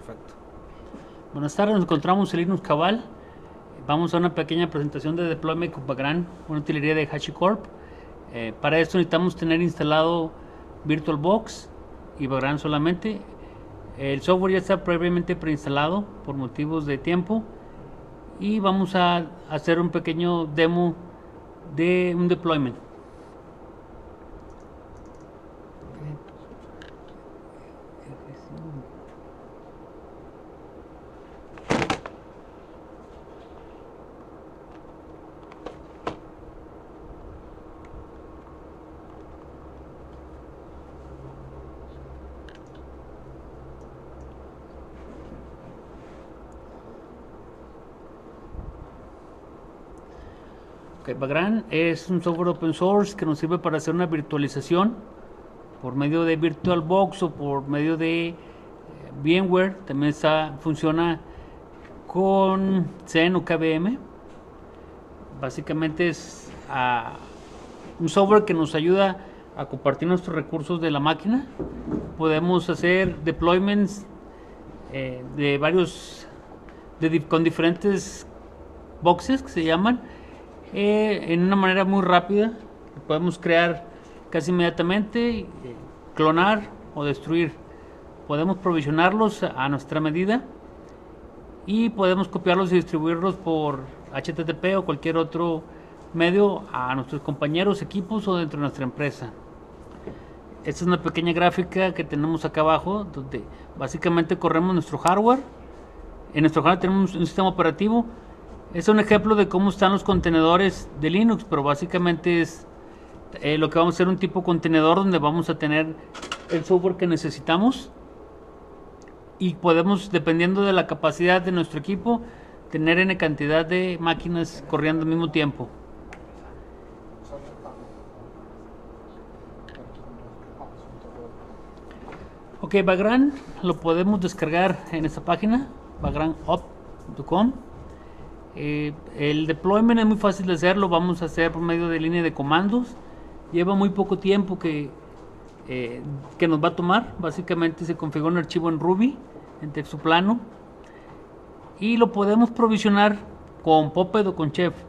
Perfecto. Buenas tardes, nos encontramos en Linux Cabal. Vamos a una pequeña presentación de deployment con Vagrant, una utilería de HashiCorp. Para esto necesitamos tener instalado VirtualBox y Vagrant solamente. El software ya está previamente preinstalado por motivos de tiempo y vamos a hacer un pequeño demo de un deployment. Okay, Vagrant es un software open source que nos sirve para hacer una virtualización por medio de VirtualBox o por medio de VMware. También funciona con Xen o KVM. Básicamente es un software que nos ayuda a compartir nuestros recursos de la máquina. Podemos hacer deployments de varios con diferentes boxes que se llaman en una manera muy rápida. Podemos crear casi inmediatamente, clonar o destruir. Podemos provisionarlos a nuestra medida y podemos copiarlos y distribuirlos por HTTP o cualquier otro medio a nuestros compañeros, equipos o dentro de nuestra empresa. Esta es una pequeña gráfica que tenemos acá abajo, donde básicamente corremos nuestro hardware. En nuestro hardware tenemos un sistema operativo. Es un ejemplo de cómo están los contenedores de Linux, pero básicamente es lo que vamos a hacer un tipo contenedor donde vamos a tener el software que necesitamos y podemos, dependiendo de la capacidad de nuestro equipo, tener n cantidad de máquinas corriendo al mismo tiempo. Ok, Vagrant lo podemos descargar en esta página, vagrantup.com. El deployment es muy fácil de hacer, lo vamos a hacer por medio de línea de comandos. Lleva muy poco tiempo que nos va a tomar. Básicamente se configura un archivo en Ruby, en texto plano, y lo podemos provisionar con Puppet o con Chef.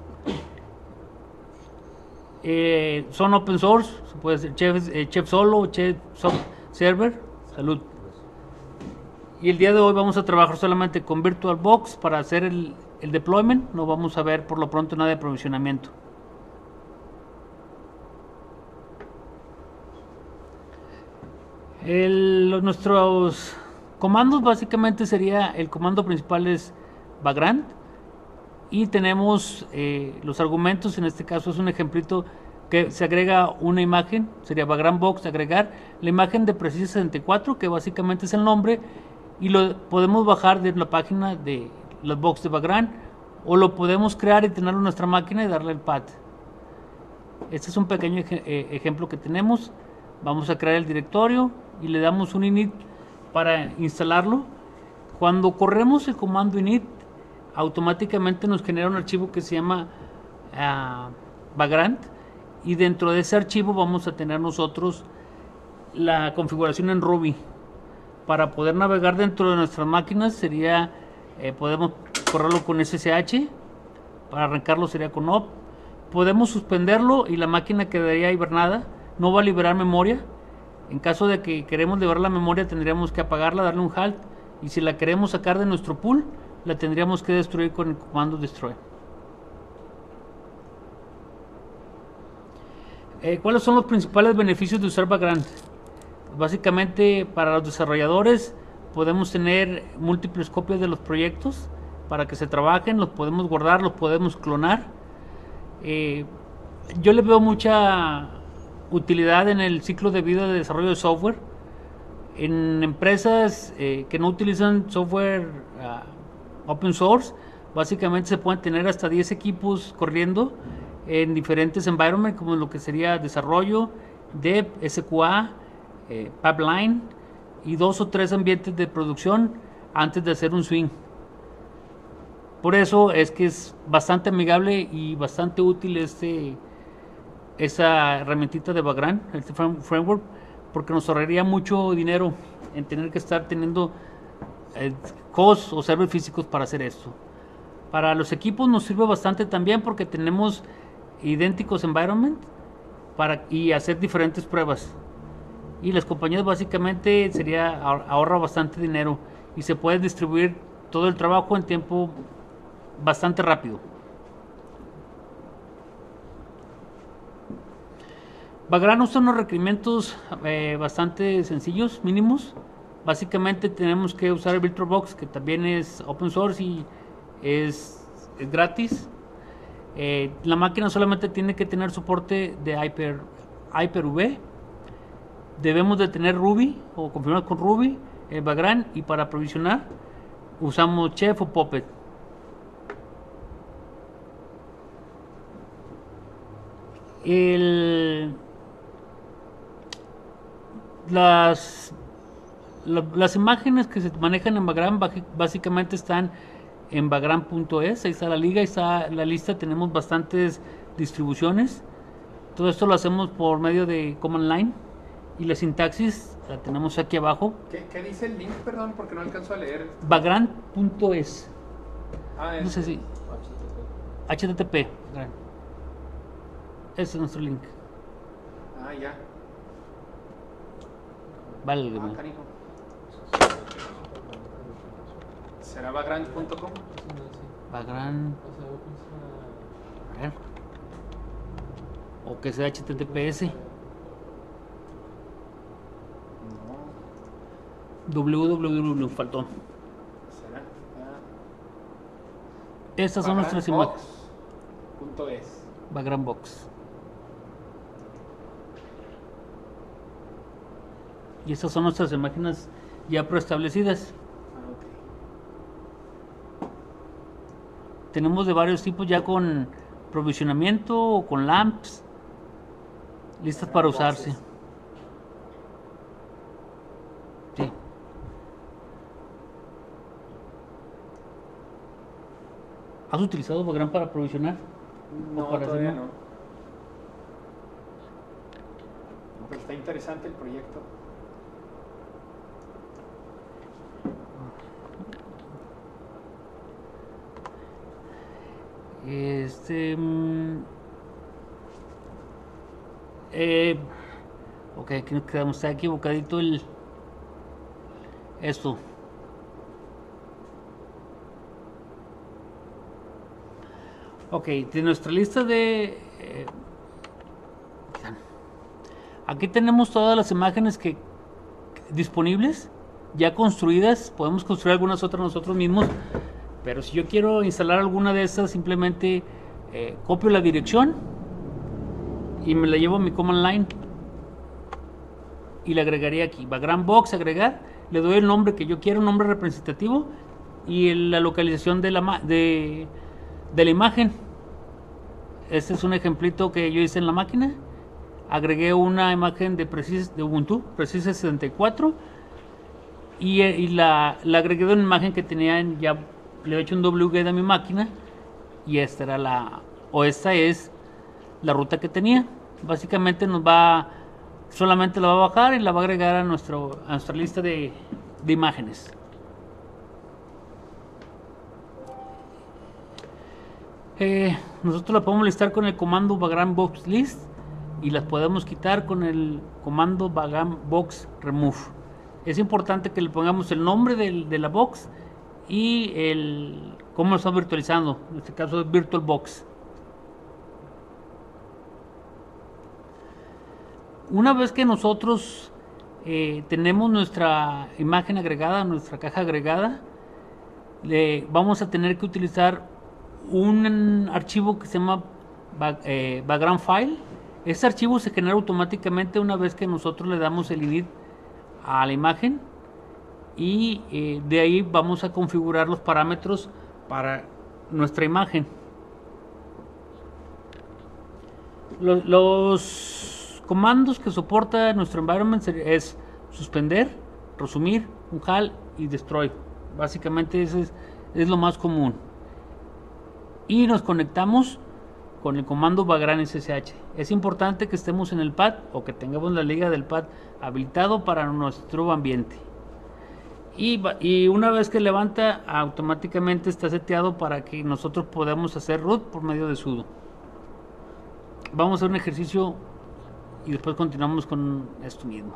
Son open source, se puede hacer Chef solo, Chef server. Salud. Y el día de hoy vamos a trabajar solamente con VirtualBox para hacer el deployment. No vamos a ver por lo pronto nada de provisionamiento. Nuestros comandos básicamente sería, el comando principal es Vagrant y tenemos los argumentos. En este caso es un ejemplito que se agrega una imagen, sería Vagrant Box, agregar la imagen de Precise 64, que básicamente es el nombre, y lo podemos bajar de la página de los box de Vagrant, o lo podemos crear y tenerlo en nuestra máquina y darle el path. Este es un pequeño ejemplo que tenemos. Vamos a crear el directorio y le damos un init para instalarlo. Cuando corremos el comando init, automáticamente nos genera un archivo que se llama Vagrant, y dentro de ese archivo vamos a tener nosotros la configuración en Ruby. Para poder navegar dentro de nuestras máquinas sería, podemos correrlo con SSH, para arrancarlo sería con op. Podemos suspenderlo y la máquina quedaría hibernada, no va a liberar memoria. En caso de que queremos liberar la memoria, tendríamos que apagarla, darle un halt, y si la queremos sacar de nuestro pool, la tendríamos que destruir con el comando destroy. ¿Cuáles son los principales beneficios de usar Vagrant? Básicamente, para los desarrolladores podemos tener múltiples copias de los proyectos para que se trabajen, los podemos guardar, los podemos clonar. Yo le veo mucha utilidad en el ciclo de vida de desarrollo de software. En empresas que no utilizan software open source, básicamente se pueden tener hasta 10 equipos corriendo en diferentes environments, como lo que sería desarrollo, dev, SQA, pipeline, y 2 o 3 ambientes de producción antes de hacer un swing. Por eso es que es bastante amigable y bastante útil esa herramientita de Vagrant, este framework, porque nos ahorraría mucho dinero en tener que estar teniendo hosts o servers físicos para hacer esto. Para los equipos nos sirve bastante también porque tenemos idénticos environment y hacer diferentes pruebas. Y las compañías básicamente ahorra bastante dinero y se puede distribuir todo el trabajo en tiempo bastante rápido. Vagrant usa unos requerimientos bastante sencillos, mínimos. Básicamente tenemos que usar el VirtualBox, que también es open source y es gratis. La máquina solamente tiene que tener soporte de Hyper-V. Debemos de tener Ruby o confirmar con Ruby, Vagrant, y para provisionar usamos Chef o Puppet. Las imágenes que se manejan en Vagrant básicamente están en vagrant.es, ahí está la liga, ahí está la lista, tenemos bastantes distribuciones. Todo esto lo hacemos por medio de command line y la sintaxis la tenemos aquí abajo. ¿Qué dice el link? Perdón, porque no alcanzo a leer. Vagrant.es. No sé si HTTP. Ese es nuestro link. Ya. Vale. Canijo. ¿Será vagrant.com? Vagrant. A ver. O que sea HTTPS. www faltó. ¿Será? Estas son nuestras imágenes. Vagrant Box. Y estas son nuestras imágenes ya preestablecidas. Tenemos de varios tipos ya con provisionamiento o con lamps listas para usarse. Sí. ¿Has utilizado Vagrant para provisionar? No, todavía no. Pero está interesante el proyecto. Ok, aquí nos quedamos, está equivocadito esto. Ok, de nuestra lista de aquí tenemos todas las imágenes disponibles, ya construidas. Podemos construir algunas otras nosotros mismos, pero si yo quiero instalar alguna de estas, simplemente copio la dirección y me la llevo a mi command line y le agregaría aquí Vagrant Box, agregar, le doy el nombre que yo quiero, un nombre representativo y la localización de la imagen. Este es un ejemplito que yo hice en la máquina. Agregué una imagen de Ubuntu Precise 64 y la agregué de una imagen que tenía ya le he hecho un wget a mi máquina y esta es la ruta que tenía. Básicamente solamente la va a bajar y la va a agregar a nuestra lista de imágenes. Nosotros la podemos listar con el comando Vagrant Box List y las podemos quitar con el comando Vagrant Box Remove. Es importante que le pongamos el nombre de la box y cómo lo estamos virtualizando, en este caso es VirtualBox. Una vez que nosotros tenemos nuestra imagen agregada, nuestra caja agregada, vamos a tener que utilizar un archivo que se llama Vagrant File. Este archivo se genera automáticamente una vez que nosotros le damos el init a la imagen y de ahí vamos a configurar los parámetros para nuestra imagen. Los comandos que soporta nuestro environment es suspender, resumir, unhal y destroy. Básicamente ese es lo más común. Y nos conectamos con el comando Vagrant SSH. Es importante que estemos en el pad o que tengamos la liga del pad habilitado para nuestro ambiente. Y una vez que levanta, automáticamente está seteado para que nosotros podamos hacer root por medio de sudo. Vamos a hacer un ejercicio y después continuamos con esto mismo.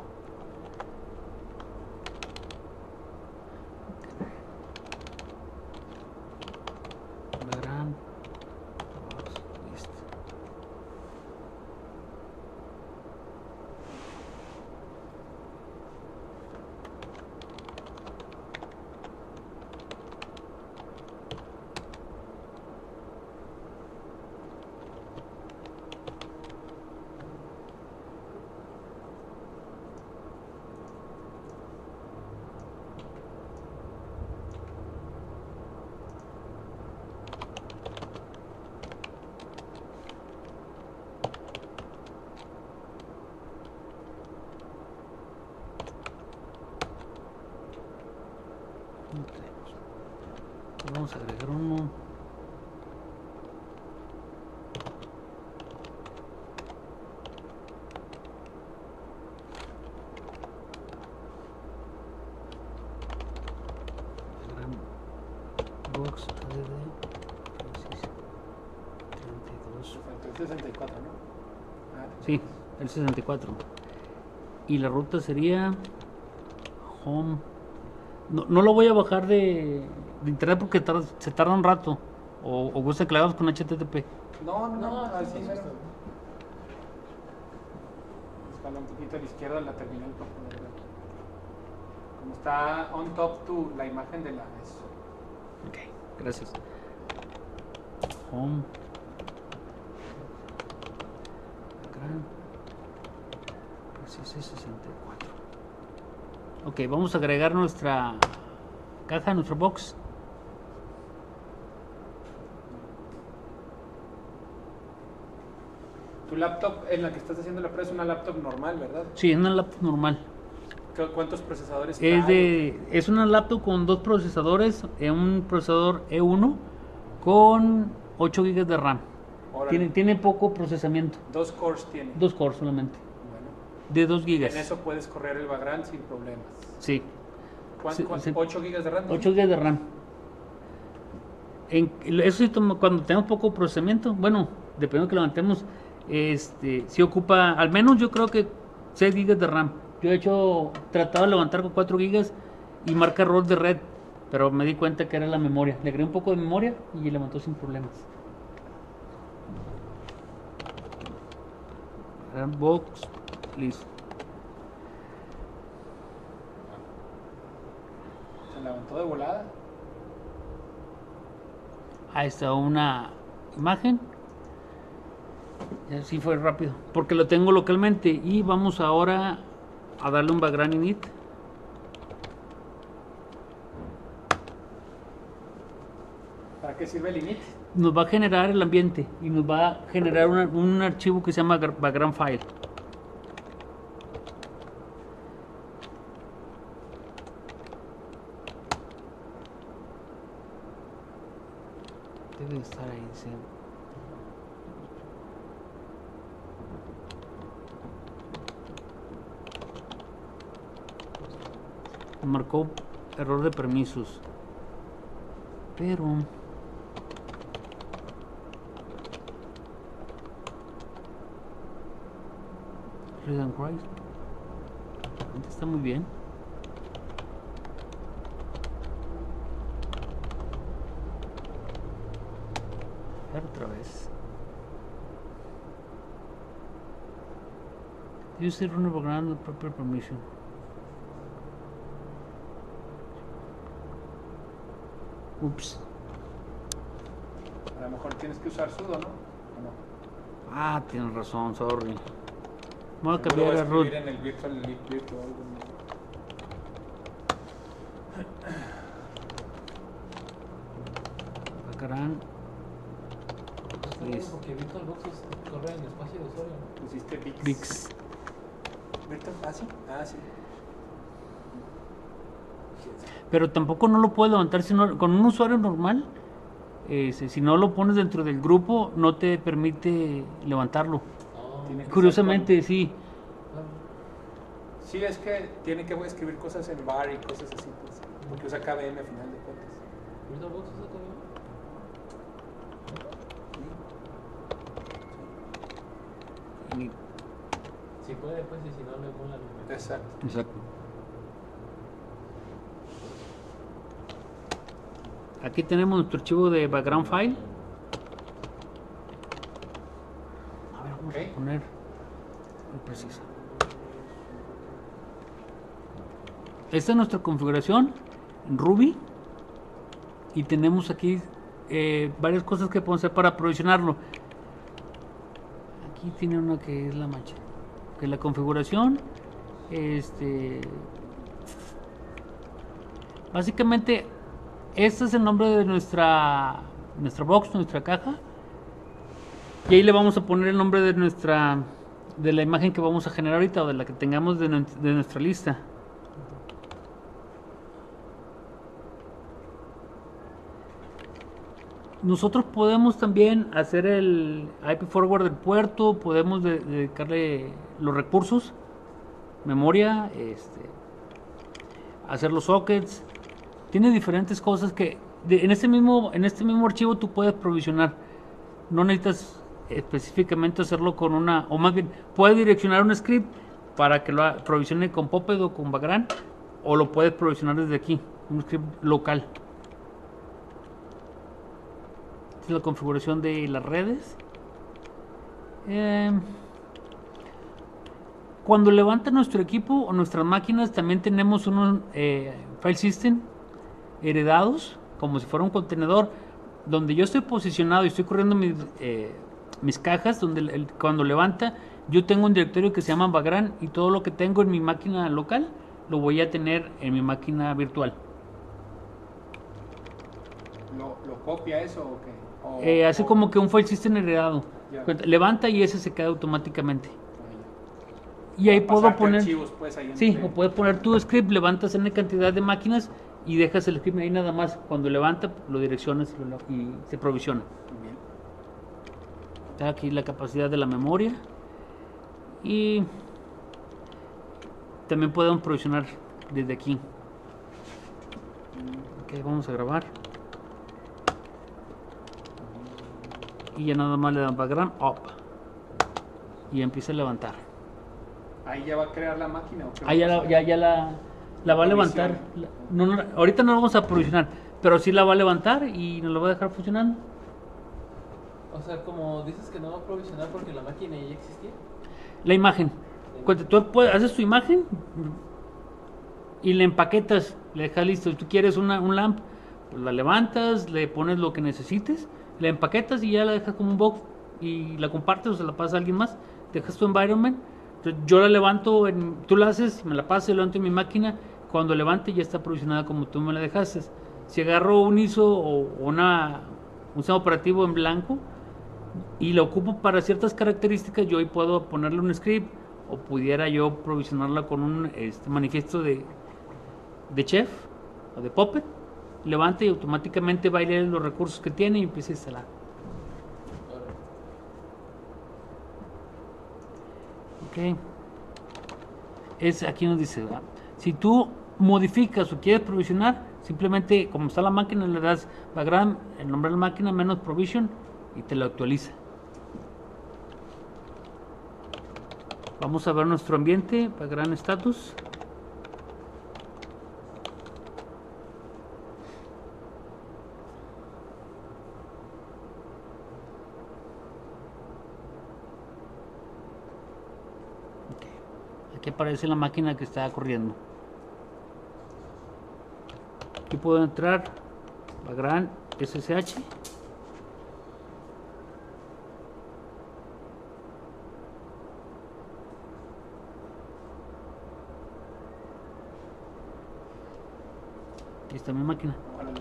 Vamos a agregar uno. Box ADD 32. El 64, ¿no? Sí, el 64. Y la ruta sería home. No lo voy a bajar de internet porque se tarda un rato. O gusta que la hagamos con HTTP. No, así mero. Escala un poquito a la izquierda la terminal para poder ver. Como está on top la imagen de la... Eso. Ok, gracias. Home. Así es 64. Ok, vamos a agregar nuestra caja, nuestro box. Tu laptop en la que estás haciendo la prueba es una laptop normal, ¿verdad? Sí, es una laptop normal. ¿Cuántos procesadores trae? Es una laptop con 2 procesadores, un procesador E1 con 8 GB de RAM. Tiene poco procesamiento. 2 cores tiene. 2 cores solamente. Bueno. De 2 GB. En eso puedes correr el Vagrant sin problemas. Sí. ¿8 GB de RAM? 8 GB de RAM. Eso sí, cuando tenemos poco procesamiento, bueno, dependiendo de que levantemos, si ocupa, al menos yo creo que 6 GB de RAM. Yo he hecho, tratado de levantar con 4 GB y marca error de red, pero me di cuenta que era la memoria. Le agregué un poco de memoria y levantó sin problemas. Box, listo. Se levantó de volada. Ahí está una imagen. Y así fue rápido, porque lo tengo localmente. Y vamos ahora a darle un background init. ¿Para qué sirve el init? Nos va a generar el ambiente y nos va a generar un archivo que se llama background file. Debe estar ahí, sí. Marcó error de permisos, pero read and write está muy bien. Otra vez. Use the runner background with proper permission. Ups. A lo mejor tienes que usar sudo, ¿no? ¿O no? Ah, tienes razón, sorry. Voy a Seguro cambiar va a a root. escribir en el virtual libvirt o algo. Background. Listo. Porque VirtualBox corre en el espacio de usuario, ¿no? Pusiste VIX. VIX. ¿Virtual? Ah, sí. Ah, sí. Pero tampoco no lo puedes levantar con un usuario normal. Si no lo pones dentro del grupo, no te permite levantarlo. Tiene que Curiosamente, ser sí. Sí, es que tiene que escribir cosas en bar y cosas así. Pues. Porque usa KVM a final de cuentas. VirtualBox usa también. Y- Si puede, pues, y si no, le mola. Exacto. Exacto. Aquí tenemos nuestro archivo de background file. A ver, vamos Ok. a poner muy precisa. Esta es nuestra configuración en Ruby. Y tenemos aquí varias cosas que podemos hacer para provisionarlo. Aquí tiene una que es la mancha. Que es la configuración. Básicamente, este es el nombre de nuestra box, nuestra caja. Y ahí le vamos a poner el nombre de la imagen que vamos a generar ahorita o de la que tengamos de nuestra lista. Nosotros podemos también hacer el IP forward del puerto, podemos dedicarle los recursos, memoria, hacer los sockets. Tiene diferentes cosas que en este mismo archivo tú puedes provisionar. No necesitas específicamente hacerlo con o más bien, puedes direccionar un script para que lo provisione con Puppet o con Vagrant, o lo puedes provisionar desde aquí, un script local. Esta es la configuración de las redes. Cuando levanta nuestro equipo o nuestras máquinas, también tenemos unos file system heredados, como si fuera un contenedor, donde yo estoy posicionado y estoy corriendo mis cajas, donde cuando levanta, yo tengo un directorio que se llama Vagrant, y todo lo que tengo en mi máquina local lo voy a tener en mi máquina virtual. ¿Lo copia eso o qué? Hace como que un file system heredado. Ya. Levanta y ese se queda automáticamente. Ah, Y ahí ya. puedo Pasarte poner... archivos, pues, ahí Sí, entre- o puedes poner tu script, levantas en cantidad de máquinas y dejas el script ahí nada más. Cuando levanta, lo direccionas y se provisiona. Bien. Está aquí la capacidad de la memoria. Y también podemos provisionar desde aquí. Ok, vamos a grabar. Y ya nada más le dan background up. Y empieza a levantar. Ahí ya va a crear la máquina. ¿O qué va Ahí a ya, pasar? ya la va a levantar. Ahorita no la vamos a provisionar, pero sí la va a levantar y nos lo va a dejar funcionando. O sea, como dices que no va a provisionar porque la máquina ya existía. La imagen. Cuando tú haces tu imagen y la empaquetas, le dejas listo. Si tú quieres un lamp, pues la levantas, le pones lo que necesites, la empaquetas y ya la dejas como un box y la compartes o se la pasas a alguien más. Dejas tu environment. Entonces, yo la levanto, tú la haces, me la pasas, levanto en mi máquina. Cuando levante ya está provisionada como tú me la dejaste. Si agarro un ISO o un sistema operativo en blanco y lo ocupo para ciertas características, yo ahí puedo ponerle un script o pudiera yo provisionarla con un manifiesto de Chef o de Puppet. Levanta y automáticamente va a leer los recursos que tiene y empieza a instalar. Ok. Aquí nos dice, ¿verdad? Si tú modificas o quieres provisionar, simplemente como está la máquina le das background, el nombre de la máquina menos provision y te lo actualiza. Vamos a ver nuestro ambiente, background status. Aquí aparece la máquina que está corriendo. Aquí puedo entrar background SSH. Aquí está mi máquina. Órale.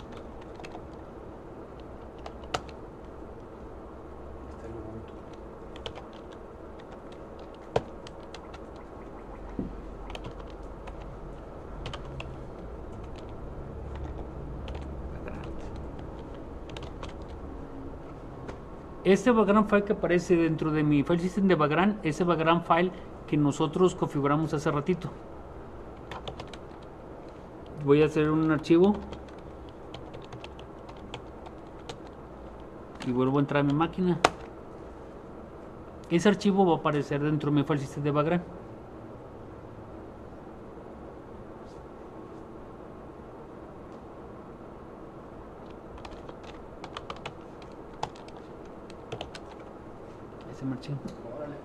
Está el Ubuntu. Este background file que aparece dentro de mi file system de background, ese background file que nosotros configuramos hace ratito. voy a hacer un archivo y vuelvo a entrar a mi máquina. Ese archivo va a aparecer dentro de mi file system de Vagrant. Ese archivo. Órale.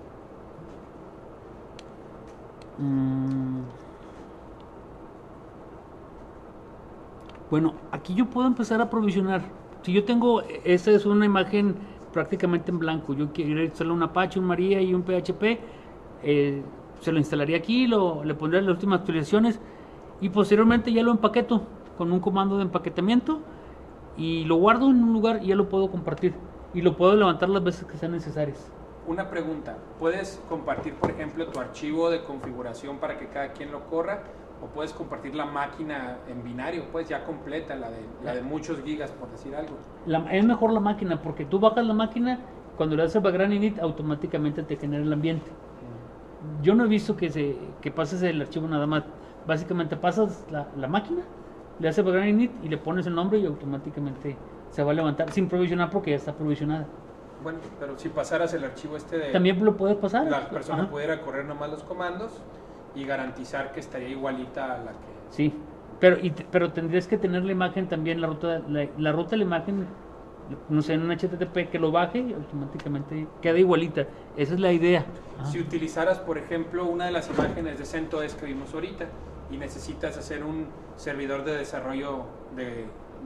Bueno, aquí yo puedo empezar a provisionar. Si yo tengo, esta es una imagen prácticamente en blanco. Yo quiero instalar un Apache, un Maria y un PHP. Se lo instalaría aquí, le pondría las últimas actualizaciones y posteriormente ya lo empaqueto con un comando de empaquetamiento y lo guardo en un lugar y ya lo puedo compartir y lo puedo levantar las veces que sean necesarias. Una pregunta, ¿puedes compartir, por ejemplo, tu archivo de configuración para que cada quien lo corra? ¿O puedes compartir la máquina en binario, pues ya completa, la de muchos gigas, por decir algo? Es mejor la máquina, porque tú bajas la máquina, cuando le das el background init, automáticamente te genera el ambiente. Yo no he visto que pases el archivo nada más. Básicamente pasas la máquina, le haces el background init y le pones el nombre y automáticamente se va a levantar, sin provisionar porque ya está provisionada. Bueno, pero si pasaras el archivo de... También lo puedes pasar. La persona Ajá. pudiera correr nomás los comandos y garantizar que estaría igualita a la que... Sí, pero tendrías que tener la imagen también, la ruta de la imagen, no sé, en un HTTP que lo baje y automáticamente queda igualita. Esa es la idea. Ajá. Si utilizaras, por ejemplo, una de las imágenes de CentOS que vimos ahorita y necesitas hacer un servidor de desarrollo de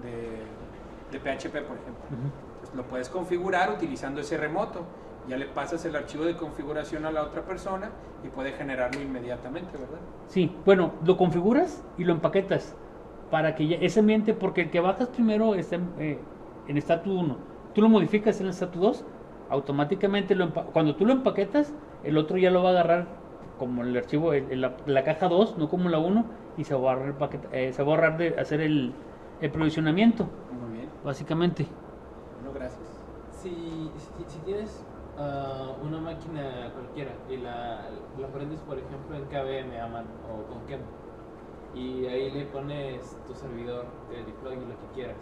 PHP, por ejemplo, pues lo puedes configurar utilizando ese remoto. Ya le pasas el archivo de configuración a la otra persona y puede generarlo inmediatamente, ¿verdad? Sí, bueno, lo configuras y lo empaquetas para que ya ese ambiente, porque el que bajas primero está en status 1, tú lo modificas en el status 2, automáticamente cuando tú lo empaquetas, el otro ya lo va a agarrar como el archivo, la caja 2, no como la 1, y se va a ahorrar de hacer el provisionamiento, Muy bien. básicamente. Bueno, gracias. Si tienes una máquina cualquiera y la prendes, por ejemplo, en KVM o con Kemp, y ahí le pones tu servidor de deploy y lo que quieras,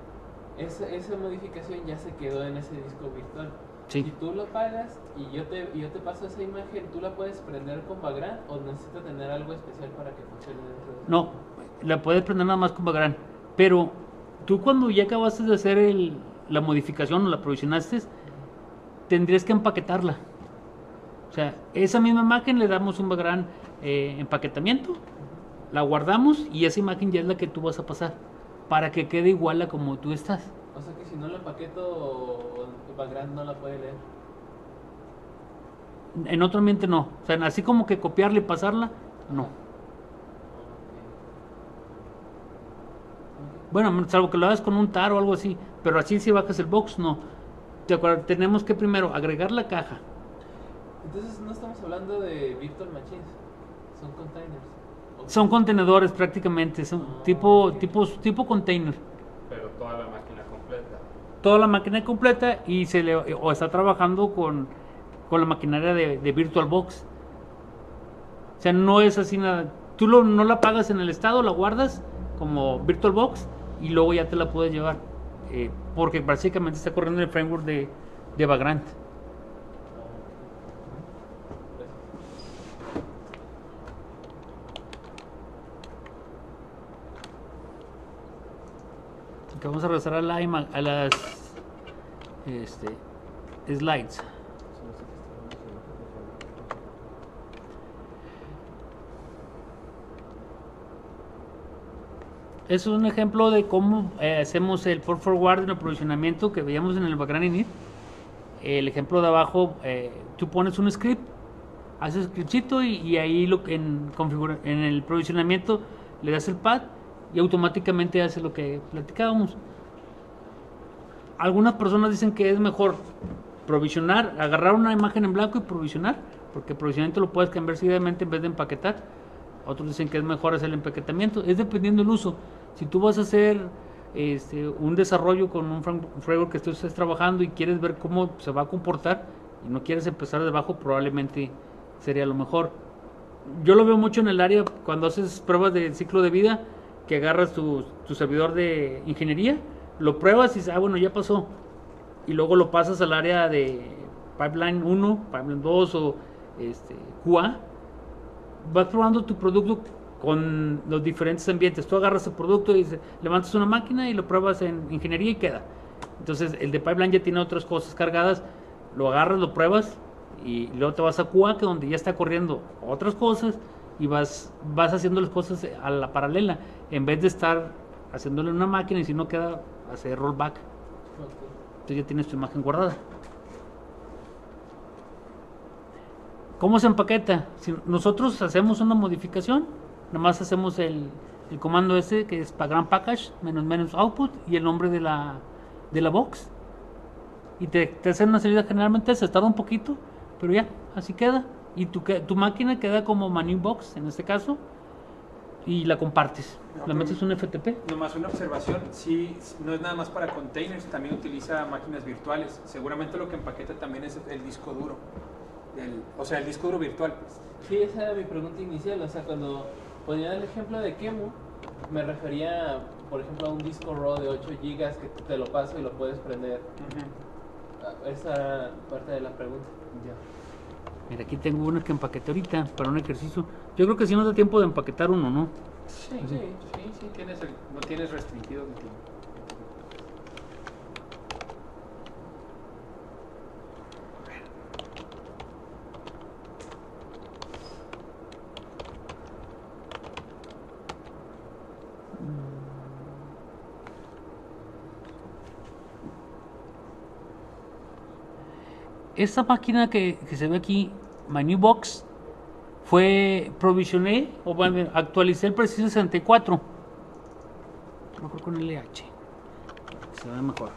esa modificación ya se quedó en ese disco virtual. Sí. Si tú lo pagas y yo te paso esa imagen, ¿tú la puedes prender con Vagrant o necesitas tener algo especial para que funcione dentro de eso? No, la puedes prender nada más con Vagrant, pero tú cuando ya acabaste de hacer la modificación o la provisionaste, tendrías que empaquetarla. O sea, esa misma imagen le damos un Vagrant empaquetamiento, la guardamos y esa imagen ya es la que tú vas a pasar para que quede igual a como tú estás. O sea que si no la empaqueto, Vagrant no la puede leer. En otro ambiente no. O sea, así como que copiarla y pasarla, no. Bueno, salvo que lo hagas con un tar o algo así, pero así si bajas el box, no. ¿Te acuerdas? Tenemos que primero agregar la caja. Entonces no estamos hablando de virtual machines, son containers. Son contenedores prácticamente, son tipo container. Pero toda la máquina completa. Toda la máquina completa y o está trabajando con la maquinaria de VirtualBox. O sea, no es así nada. Tú no la pagas en el estado, la guardas como VirtualBox y luego ya te la puedes llevar. Porque básicamente está corriendo el framework de Vagrant. Que vamos a regresar a las slides. Es un ejemplo de cómo hacemos el port forward en el provisionamiento que veíamos en el background init. El ejemplo de abajo, tú pones un script, haces scriptcito y ahí en el provisionamiento le das el path y automáticamente hace lo que platicábamos. Algunas personas dicen que es mejor provisionar, agarrar una imagen en blanco y provisionar, porque el provisionamiento lo puedes cambiar seguidamente en vez de empaquetar. Otros dicen que es mejor hacer el empaquetamiento, es dependiendo del uso. Si tú vas a hacer un desarrollo con un framework que tú estés trabajando y quieres ver cómo se va a comportar y no quieres empezar de abajo, probablemente sería lo mejor. Yo lo veo mucho en el área cuando haces pruebas de ciclo de vida, que agarras tu servidor de ingeniería, lo pruebas y dices, bueno, ya pasó. Y luego lo pasas al área de Pipeline 1, Pipeline 2 o QA. Vas probando tu producto con los diferentes ambientes. Tú agarras el producto y levantas una máquina y lo pruebas en ingeniería y queda. Entonces el de Pipeline ya tiene otras cosas cargadas, lo agarras, lo pruebas y luego te vas a QA, que donde ya está corriendo otras cosas y vas haciendo las cosas a la paralela, en vez de estar haciéndole una máquina y si no queda, hacer rollback. Entonces ya tienes tu imagen guardada. ¿Cómo se empaqueta? Si nosotros hacemos una modificación, nomás hacemos el comando ese que es program package menos output y el nombre de la box y te hacen una salida. Generalmente se tarda un poquito, pero ya, así queda. Y tu máquina queda como menu box en este caso y la compartes. La metes un FTP. Nomás una observación, sí, no es nada más para containers, también utiliza máquinas virtuales. Seguramente lo que empaqueta también es el disco duro. O sea, el disco duro virtual. Sí, esa era mi pregunta inicial. O sea, cuando ponía el ejemplo de Qemu, me refería, por ejemplo, a un disco RAW de 8 GB que te lo paso y lo puedes prender. Esa era parte de la pregunta. Ya. Mira, aquí tengo una que empaqueté ahorita para un ejercicio. Yo creo que si nos da tiempo de empaquetar uno, ¿no? Sí, no tienes restringido de tiempo. Esta máquina que se ve aquí, My New Box, provisioné o bueno, actualicé el Precision 64. Mejor con LH, se ve mejor.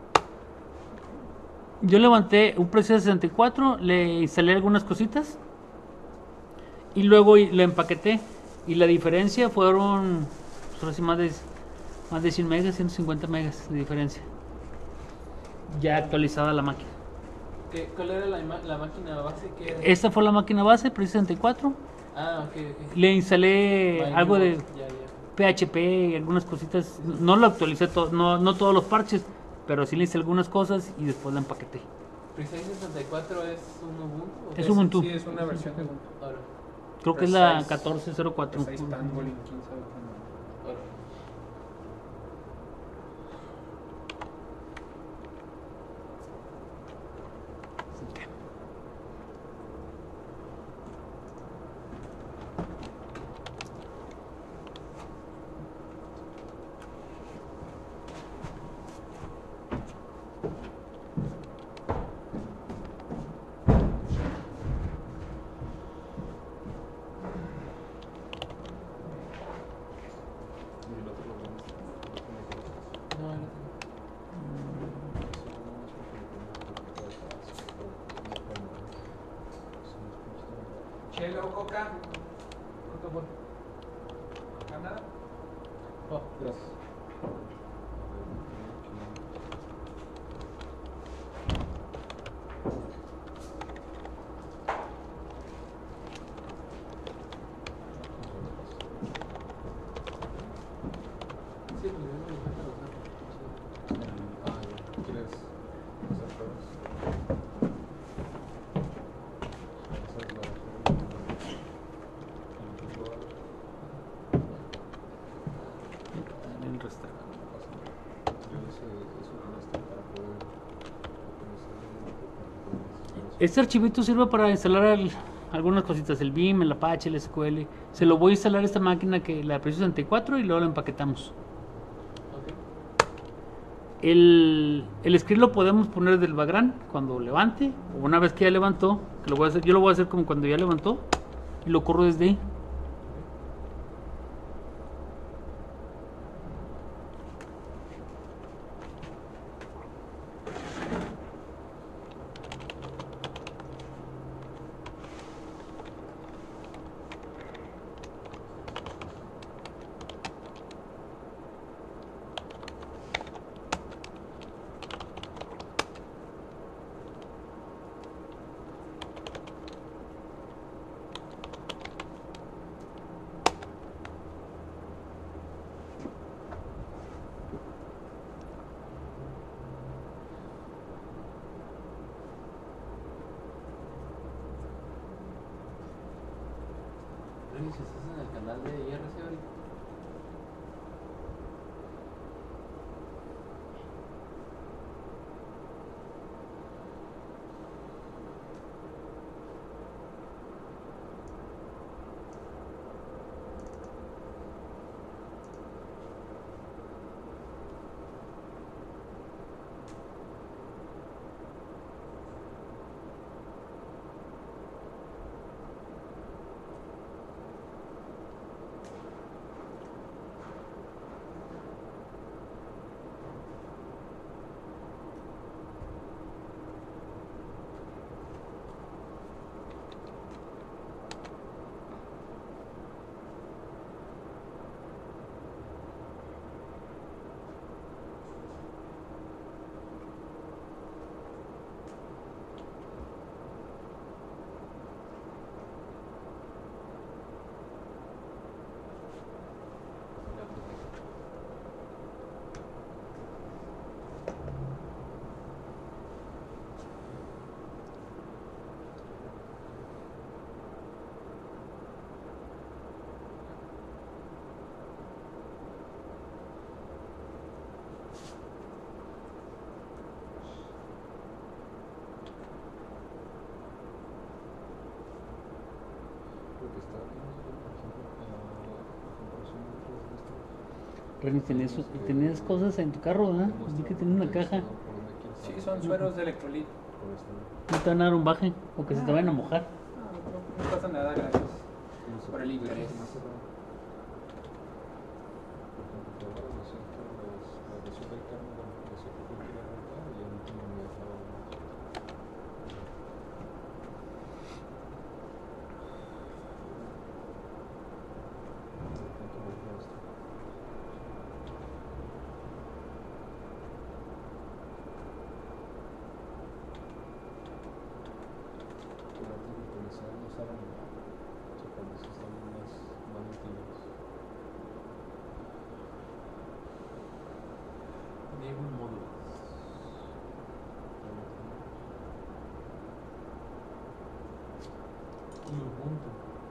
Yo levanté un Precision 64, le instalé algunas cositas y luego lo empaqueté. Y la diferencia fueron solo así más de 100 megas, 150 megas de diferencia. Ya actualizada la máquina. ¿Cuál era la máquina base? Esta fue la máquina base, Precision 64. Ah, ok. Le instalé algo de Ya. PHP y algunas cositas. No lo actualicé no todos los parches, pero sí le hice algunas cosas y después la empaqueté. ¿Precise 64 es un Ubuntu? Es Ubuntu. Sí, es una versión de Ubuntu. Ahora. Creo que es la 1404. Ahí está, Pangolin, quién sabe cómo. Ahora. No, no. Chelo, Coca. ¿Cuánto fue? ¿Coca nada? Oh, gracias. Sí, pues yo no me encanta los datos. ¿Quieres hacer pruebas? El restro. Este archivito sirve para instalar algunas cositas, el Vim, el Apache, el SQL. Se lo voy a instalar a esta máquina que la Precision 64 y luego la empaquetamos. El script lo podemos poner del background cuando levante, o una vez que ya levantó, que lo voy a hacer, yo lo voy a hacer como cuando ya levantó y lo corro desde ahí. canal de IRC ahorita. René, tenías cosas en tu carro, ¿verdad? Vi que tenías una caja. Sí, son sueros de electrolit. No te van a dar un baje o que se te vayan a mojar. No, no pasa nada, gracias por el interés. Ningún módulo. Y Ubuntu.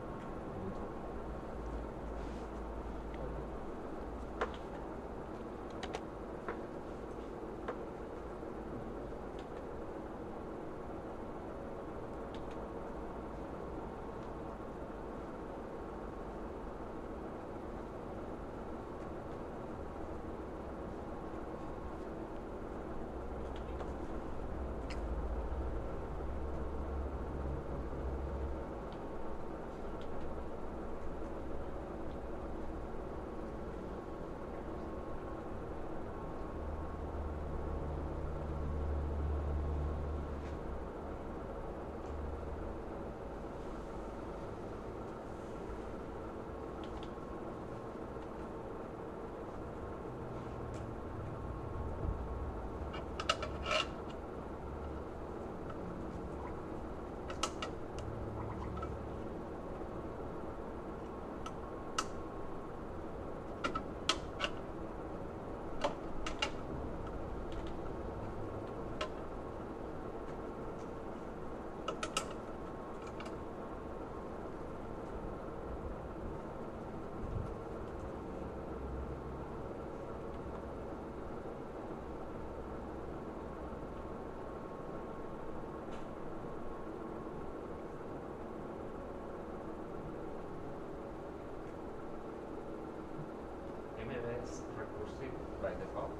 MVS Recursive by default.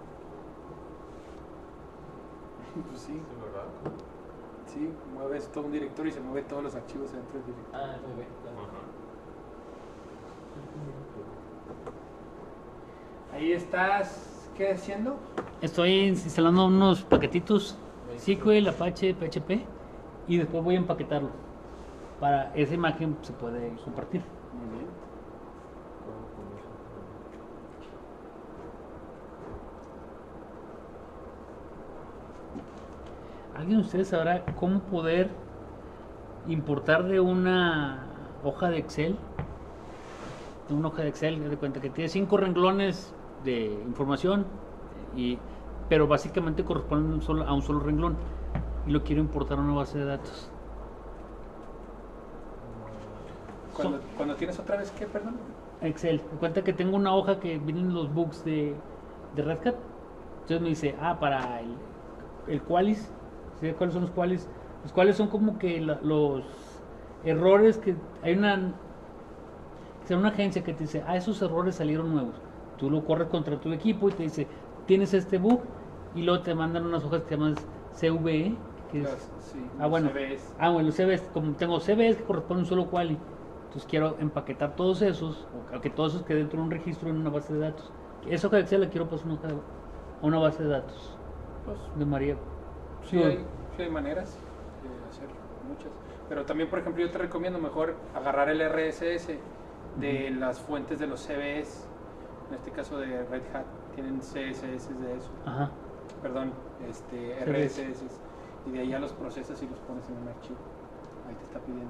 Pues sí, Sí, ¿verdad? sí, mueves todo un directorio y se mueve todos los archivos dentro del directorio. Ah, muy bien. Ahí estás, ¿qué haciendo? Estoy instalando unos paquetitos SQL, Apache, PHP y después voy a empaquetarlo. Para esa imagen se puede compartir. Muy bien. ¿Alguien de ustedes sabrá cómo poder importar de una hoja de Excel? De una hoja de Excel, haz de cuenta que tiene 5 renglones de información, pero básicamente corresponden a un solo renglón y lo quiero importar a una base de datos. Cuando tienes otra vez, ¿qué, perdón? Excel. Me cuenta que tengo una hoja que vienen los bugs de Red Hat. Entonces me dice, para el qualis, ¿sí? ¿Cuáles son los qualis? Los qualis son como que los errores que hay una agencia que te dice, esos errores salieron nuevos. Tú lo corres contra tu equipo y te dice, tienes este bug, y luego te mandan unas hojas que llaman CVE, que es, bueno, CVEs. Los CVEs, como tengo CVEs que corresponden a un solo quali, entonces quiero empaquetar todos esos, o que todos esos queden dentro de un registro en una base de datos. Esa hoja de Excel la quiero pasar a una base de datos Pues, de María. sí hay maneras de hacerlo, muchas. Pero también, por ejemplo, yo te recomiendo mejor agarrar el RSS de las fuentes de los CVEs, en este caso de Red Hat, tienen CSS de eso. Ajá. Perdón, RSS, y de ahí ya los procesas y los pones en un archivo. Ahí te está pidiendo.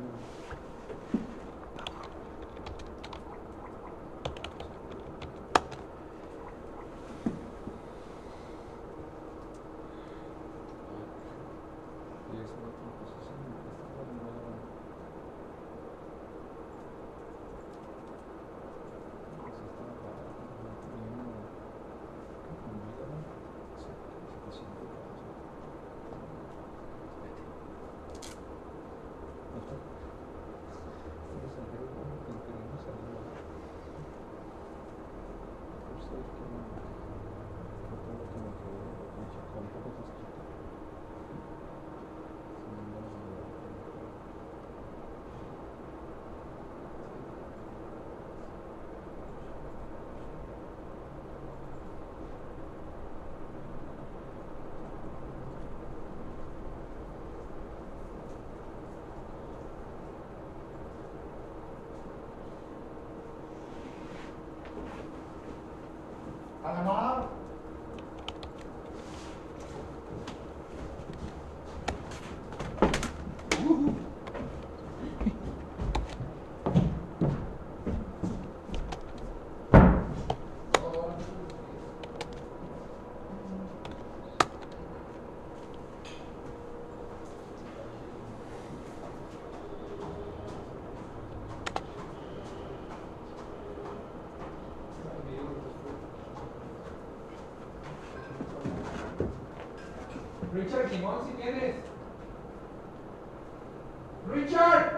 Richard Simón, si tienes. Richard.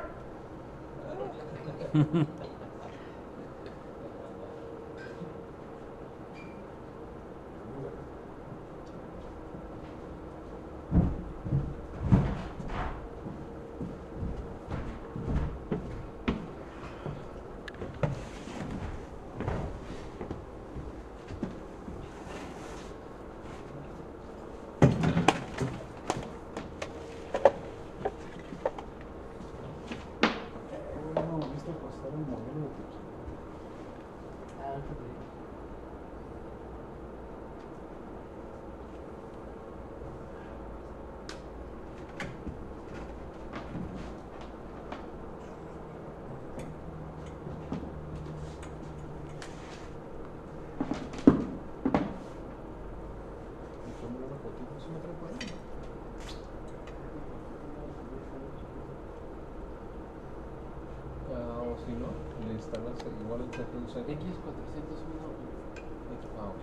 O si no, le instalas igual el X401. X401. Ok.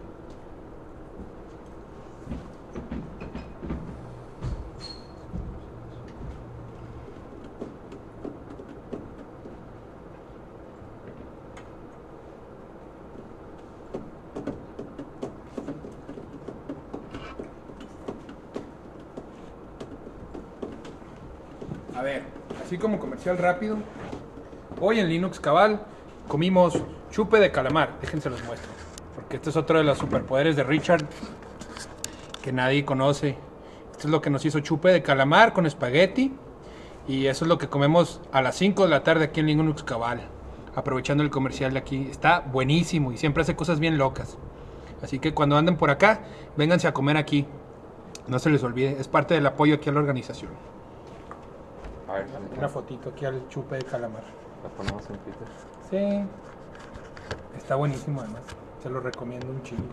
A ver, así como comercial rápido, hoy en Linux Cabal comimos chupe de calamar. Déjense los muestro, porque este es otro de los superpoderes de Richard que nadie conoce. Esto es lo que nos hizo chupe de calamar con espagueti, y eso es lo que comemos a las 5 de la tarde aquí en Linux Cabal, aprovechando el comercial de aquí. Está buenísimo y siempre hace cosas bien locas. Así que cuando anden por acá, vénganse a comer aquí. No se les olvide, es parte del apoyo aquí a la organización. A ver, Una fotito aquí al chupe de calamar. la ponemos en Twitter. Sí, está buenísimo además. Se lo recomiendo un chingo.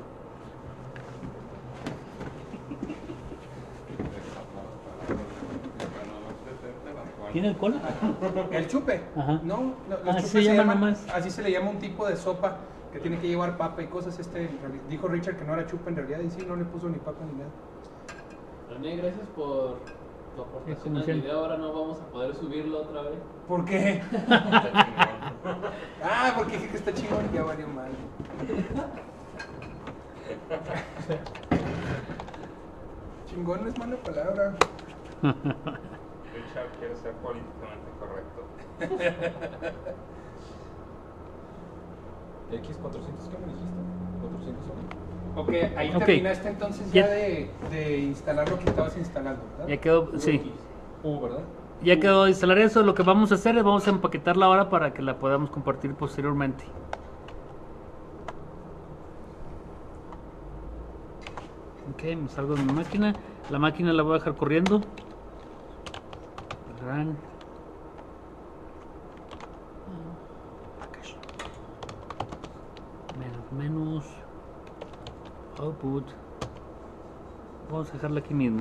¿Tiene alcohol? El chupe. Ajá. No, los Así chupes se llama nomás. así se le llama un tipo de sopa que tiene que llevar papa y cosas. Dijo Richard que no era chupe en realidad y sí, no le puso ni papa ni nada. René, gracias por tu aportación al Excelente. video. Ahora no vamos a poder subirlo otra vez. ¿Por qué? Porque dije que está chingón y ya valió mal. Chingón no es mala palabra. Richard quiere ser políticamente correcto. X400, ¿qué me dijiste? 400 son. Ok, ahí Ok. terminaste entonces Ya- ya de instalar lo que estabas instalando, ¿verdad? Ya quedó, sí. ¿Verdad? Ya quedó de instalar eso. Lo que vamos a hacer es vamos a empaquetarla ahora para que la podamos compartir posteriormente. Ok, me salgo de mi máquina. La máquina la voy a dejar corriendo. Run. Package. Menos. Output. Vamos a dejarla aquí mismo.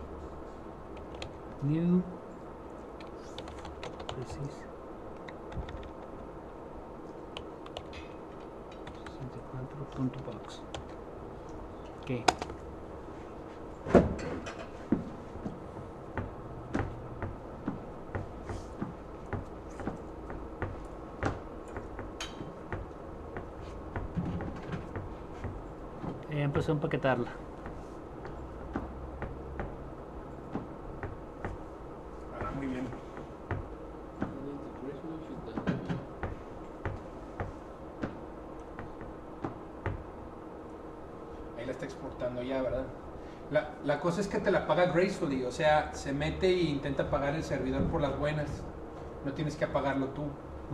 New. Precise. 64.box. Ok. Empezó a empaquetarla. Muy bien. Ahí la está exportando ya, ¿verdad? La cosa es que te la paga gracefully, o sea, se mete e intenta pagar el servidor por las buenas. No tienes que apagarlo tú.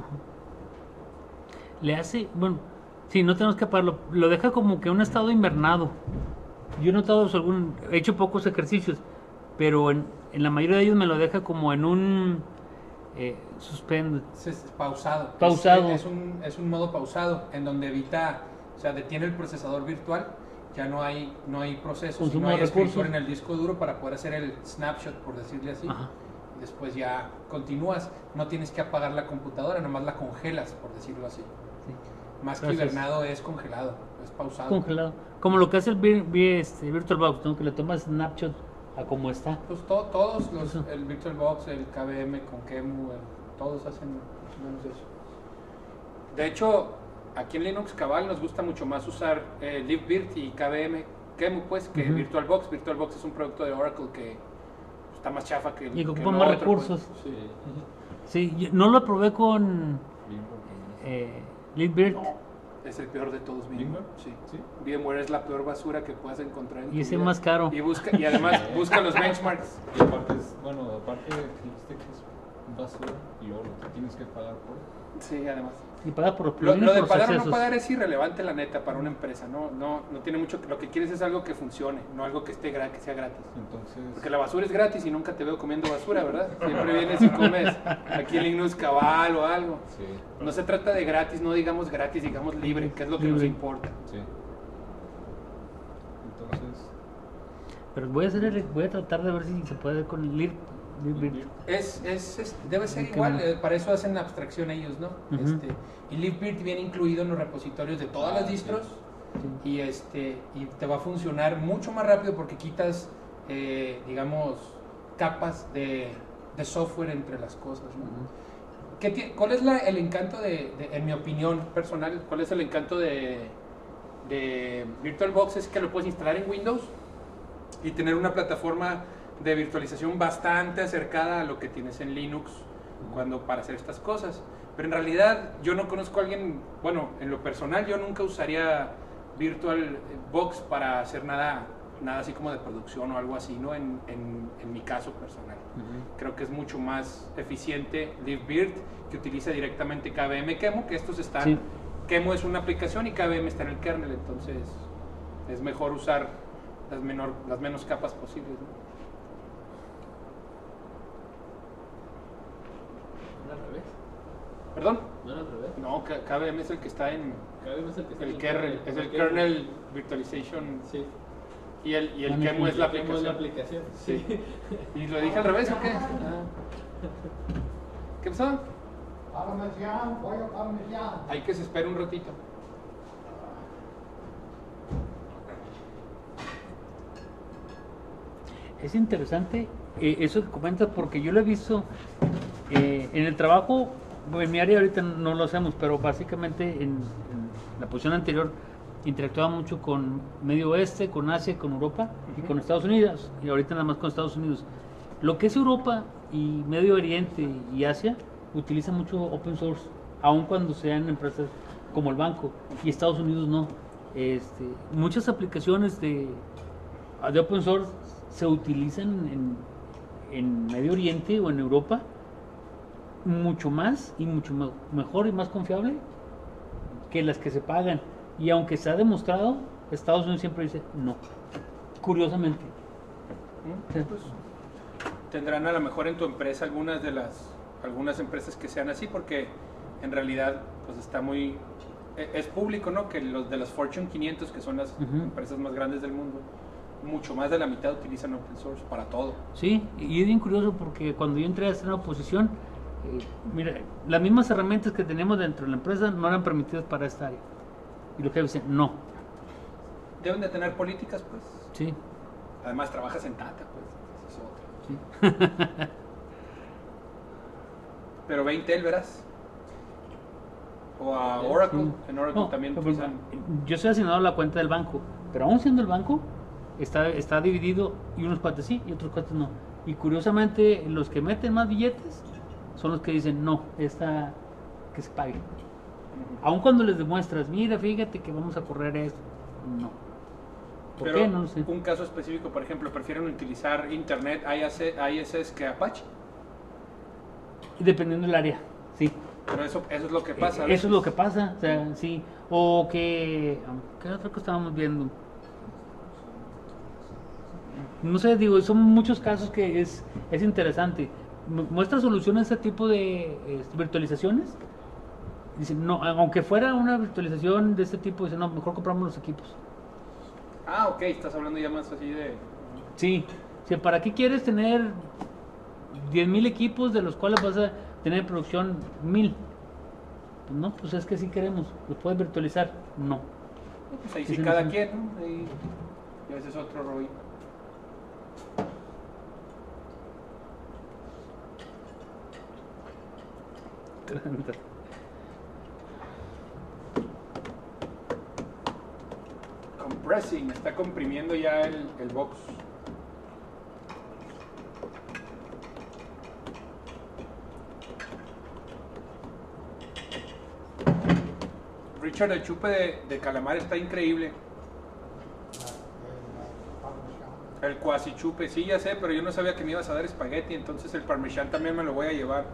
Le hace, bueno, sí, no tenemos que apagarlo. Lo deja como que en un estado invernado. Yo he notado he hecho pocos ejercicios, pero en la mayoría de ellos me lo deja como en un suspend. Es pausado. Pausado. Es un modo pausado en donde evita, o sea, detiene el procesador virtual. Ya no hay procesos, y Consumo no hay de recursos. escritor en el disco duro para poder hacer el snapshot, por decirle así. Ajá. Después ya continúas, no tienes que apagar la computadora, nomás la congelas, por decirlo así. Sí. Más que Gracias. hibernado es congelado, es pausado. Congelado. Como lo que hace el VirtualBox, ¿no? Que le toma snapshot a como está. Pues todos Eso. el VirtualBox, el KVM con QEMU, todos hacen más o menos eso. De hecho, aquí en Linux Cabal nos gusta mucho más usar libvirt y QEMU pues, que Ujú. VirtualBox. VirtualBox es un producto de Oracle que está más chafa que Y que que ocupa lo más otro, recursos. pues. Sí. Sí, no lo probé con libvirt. Es el peor de todos, VMware. ¿VMware? Sí. ¿Sí? VMware es la peor basura que puedas encontrar en Y tu es vida. más caro. Y además busca los benchmarks. Y aparte, aparte dijiste que es basura y luego lo que tienes que pagar por. Sí, además. Y paga por Lo plugins, de por pagar o no accesos. pagar es irrelevante, la neta, para una empresa. No tiene mucho. Lo que quieres es algo que funcione, no algo que esté que sea gratis. Entonces, Porque la basura es gratis y nunca te veo comiendo basura, ¿verdad? Siempre vienes y comes aquí en Linux Cabal o algo. sí, No se trata de gratis, no digamos gratis, digamos libre, que es lo que nos Libre. importa. sí. Entonces, Pero voy a tratar de ver si se puede con libvirt. Debe ser Qué igual, bueno. para eso hacen abstracción ellos, ¿no? Ujú. Y libvirt viene incluido en los repositorios de todas las distros y te va a funcionar mucho más rápido porque quitas, digamos, capas de software entre las cosas, ¿no? ¿Cuál es el encanto en mi opinión personal, cuál es el encanto de VirtualBox? Es que lo puedes instalar en Windows y tener una plataforma de virtualización bastante acercada a lo que tienes en Linux para hacer estas cosas. Pero en realidad yo no conozco a alguien, bueno, en lo personal yo nunca usaría VirtualBox para hacer nada así como de producción o algo así, ¿no? En mi caso personal. Creo que es mucho más eficiente libvirt, que utiliza directamente KVM QEMU, que estos están... Sí. QEMU es una aplicación y KVM está en el kernel, entonces es mejor usar las menos capas posibles, ¿no? ¿No al revés? ¿Perdón? ¿No al revés? No, KVM es el que está en Cada vez es el que está en el kernel, es el kernel virtualization. Sí. Y el Kemu es la Tenemos la aplicación. aplicación. Sí. ¿Y lo dije al revés o qué? ¿Qué pasó? Hay que se espera un ratito. Es interesante eso que comentas porque yo lo he visto en el trabajo, en mi área ahorita no lo hacemos, pero básicamente en la posición anterior interactuaba mucho con Medio Oeste, con Asia, con Europa y con Estados Unidos, y ahorita nada más con Estados Unidos. Lo que es Europa y Medio Oriente y Asia utilizan mucho open source, aun cuando sean empresas como el banco, y Estados Unidos no. Muchas aplicaciones de open source se utilizan en Medio Oriente o en Europa mucho más y mucho mejor y más confiable que las que se pagan. Y aunque se ha demostrado, Estados Unidos siempre dice no, curiosamente. Pues, tendrán a lo mejor en tu empresa algunas empresas que sean así, porque en realidad pues está muy... Es público, ¿no? Que los de las Fortune 500, que son las empresas más grandes del mundo, mucho más de la mitad utilizan open source para todo. Sí, y es bien curioso porque cuando yo entré a esta nueva posición, mira, las mismas herramientas que tenemos dentro de la empresa no eran permitidas para esta área. Y los jefes dicen, no. Deben de tener políticas, pues. Sí. Además trabajas en Tata, pues. Esa es otra. Sí. Pero ve Intel, verás. O a Oracle. En Oracle No, también pero, utilizan. yo soy asignado a la cuenta del banco, pero aún siendo el banco, está dividido y unos cuates sí y otros cuates no. Y curiosamente, los que meten más billetes son los que dicen, no, esta que se pague. Aun cuando les demuestras, mira, fíjate que vamos a correr esto, no. ¿Por Pero qué? No lo sé. un caso específico, por ejemplo, prefieren utilizar Internet ISS que Apache. Dependiendo del área, sí. Pero eso es lo que pasa. Eso es lo que pasa, o sea, sí. O que, ¿qué otra cosa estábamos viendo? No sé, digo, son muchos casos que es interesante. Muestra soluciones a ese tipo de virtualizaciones. Dicen, no, aunque fuera una virtualización de este tipo, dicen, no, mejor compramos los equipos. Ah, ok, estás hablando ya más así de... Sí, o sea, ¿para qué quieres tener 10,000 equipos de los cuales vas a tener en producción 1,000? Pues no, pues es que sí queremos, los puedes virtualizar, no. Pues ahí sí Ese no cada es- quien, ¿no? Ahí, y ese es otro rollo. Compressing, está comprimiendo ya el box. Richard, el chupe de calamar está increíble. El cuasi chupe, sí, ya sé, pero yo no sabía que me ibas a dar espagueti, entonces el parmesán también me lo voy a llevar.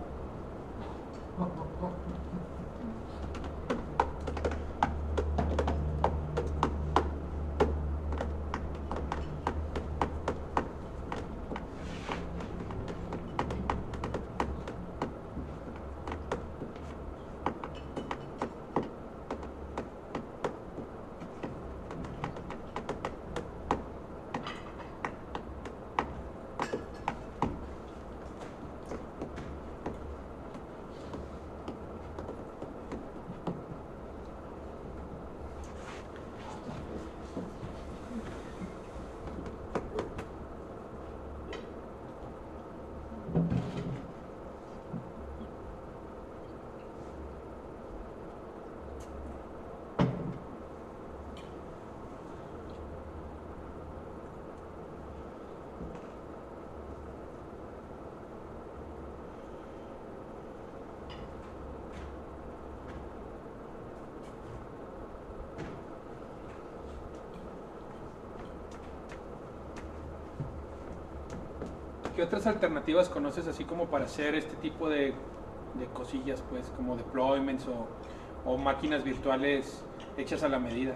¿Qué otras alternativas conoces así como para hacer este tipo de cosillas, pues, como deployments o máquinas virtuales hechas a la medida?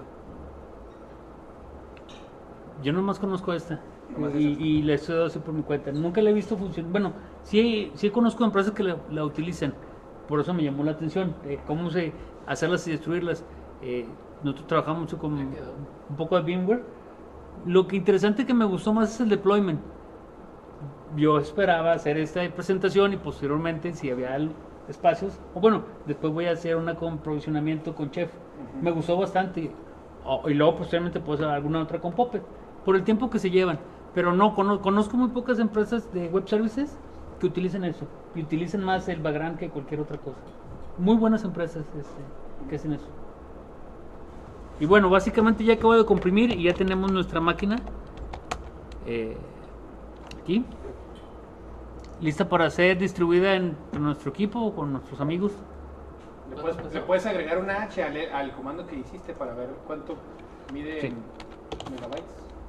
Yo nomás conozco esta Nomás y, esa. y la estoy dando así por mi cuenta. Nunca la he visto funcionar. Bueno, sí conozco empresas que la utilizan. Por eso me llamó la atención. Cómo hacerlas y destruirlas. Nosotros trabajamos mucho con un poco de VMware Lo que interesante que me gustó más es el deployment. Yo esperaba hacer esta presentación y posteriormente, si había espacios, o bueno, después voy a hacer una con provisionamiento con Chef. Me gustó bastante. Y luego posteriormente puedo hacer alguna otra con Puppet, por el tiempo que se llevan. Pero no, conozco muy pocas empresas de web services que utilicen eso, y utilicen más el Vagrant que cualquier otra cosa. Muy buenas empresas que hacen eso. Y bueno, básicamente ya acabo de comprimir y ya tenemos nuestra máquina aquí, lista para ser distribuida en nuestro equipo o con nuestros amigos. ¿Le puedes agregar una H al comando que hiciste para ver cuánto mide Sí. en megabytes?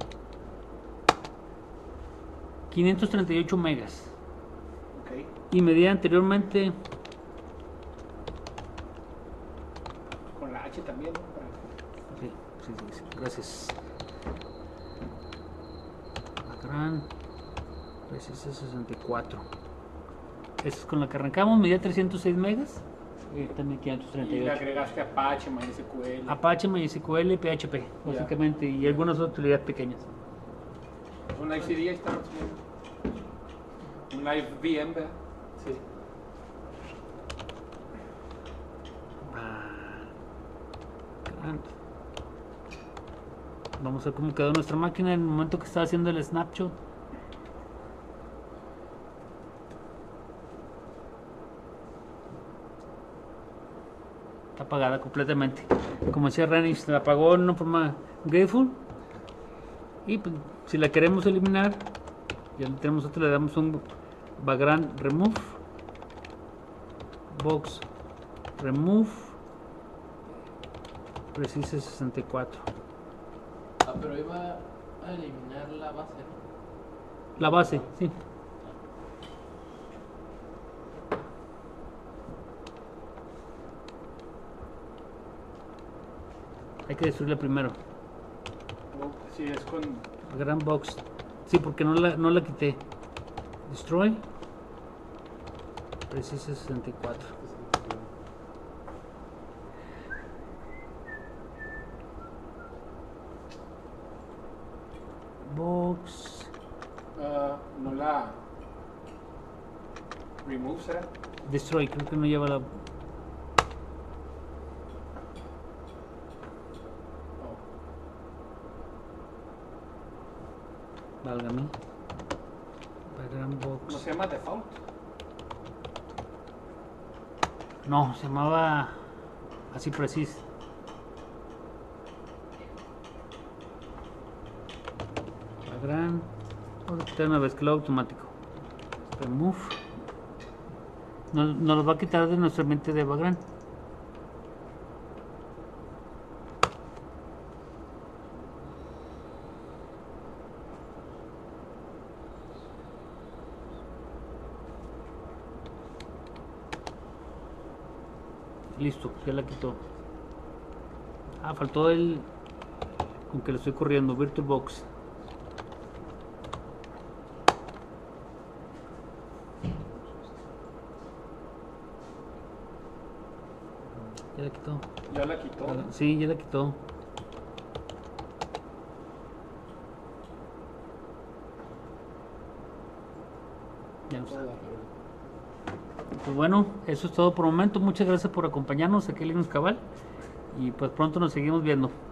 538 megas. Ok. Y medía anteriormente Con la H también, ¿no? sí, gracias. Gran precisa 64. Esa es con la que arrancamos, medía 306 megas. Y también Y le 538. agregaste Apache, MySQL. Apache, MySQL, PHP, básicamente, y algunas otras utilidades pequeñas. Un live CD, ahí está. Un live VM, ¿verdad? Sí. Gran. Vamos a ver cómo quedó nuestra máquina en el momento que estaba haciendo el snapshot. Está apagada completamente. Como decía Rani, se la apagó en una forma grateful. Y pues, si la queremos eliminar, ya le tenemos otra, le damos un background remove, box remove, precise 64. Pero iba a eliminar la base, ¿no? La base, sí. Hay que destruirla primero. Sí, es con... Gran box. Sí, porque no la quité. Destroy. Precise 64. Box. no la... Remove, ¿será? Destroy, creo que no lleva la. Oh. Válgame. Background ¿No box. se llama default? No, se llamaba así precise. Background. Vamos a quitar una vez que lo automático. Remove. Nos lo va a quitar de nuestra mente de background. Listo, ya la quitó. Faltó el con que le estoy corriendo, VirtualBox. Ya la quitó. Ya la quitó. Sí, ya la quitó. Ya no está. Pues bueno, eso es todo por el momento. Muchas gracias por acompañarnos aquí en Linux Cabal. Y pues pronto nos seguimos viendo.